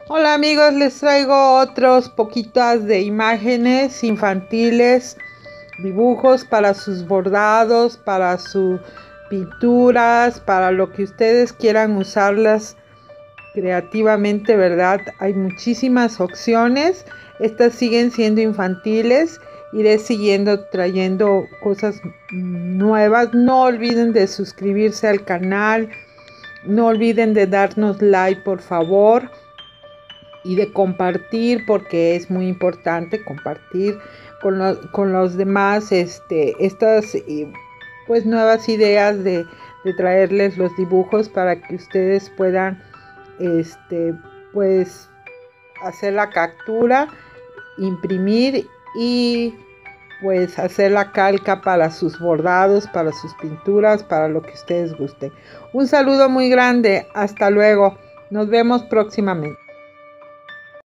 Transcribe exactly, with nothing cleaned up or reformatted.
Hola amigos, les traigo otros poquitas de imágenes infantiles, dibujos para sus bordados, para sus pinturas, para lo que ustedes quieran usarlas creativamente, ¿verdad? Hay muchísimas opciones. Estas siguen siendo infantiles. Iré siguiendo trayendo cosas nuevas. No olviden de suscribirse al canal. No olviden de darnos like, por favor, y de compartir, porque es muy importante compartir con, lo, con los demás este, estas pues nuevas ideas de, de traerles los dibujos para que ustedes puedan este pues hacer la captura, imprimir y pues hacer la calca para sus bordados, para sus pinturas, para lo que ustedes gusten. Un saludo muy grande, hasta luego, nos vemos próximamente.